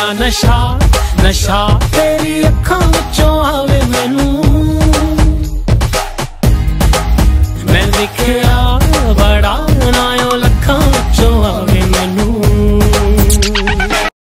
नशा नशा तेरी अखां विचों आवे मैनू मैं लिखिया